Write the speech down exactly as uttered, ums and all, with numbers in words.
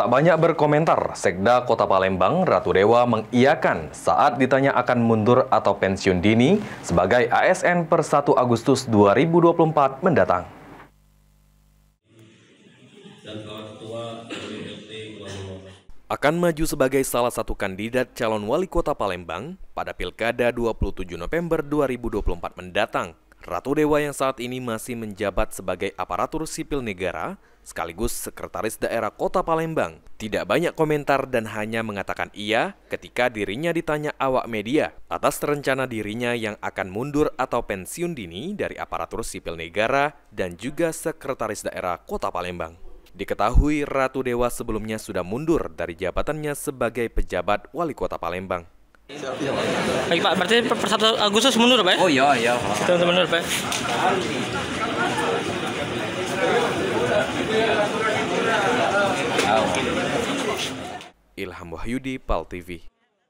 Tak banyak berkomentar, Sekda Kota Palembang, Ratu Dewa mengiyakan saat ditanya akan mundur atau pensiun dini sebagai A S N per satu Agustus dua ribu dua puluh empat mendatang. Akan maju sebagai salah satu kandidat calon wali kota Palembang pada Pilkada dua puluh tujuh November dua ribu dua puluh empat mendatang. Ratu Dewa yang saat ini masih menjabat sebagai aparatur sipil negara sekaligus sekretaris daerah Kota Palembang tidak banyak komentar dan hanya mengatakan iya ketika dirinya ditanya awak media atas rencana dirinya yang akan mundur atau pensiun dini dari aparatur sipil negara dan juga sekretaris daerah Kota Palembang. Diketahui Ratu Dewa sebelumnya sudah mundur dari jabatannya sebagai pejabat wali kota Palembang. Baik Pak, berarti per satu Agustus mundur Pak? Oh iya, iya. Kita mundur Pak. Ilham Wahyudi, Pal T V.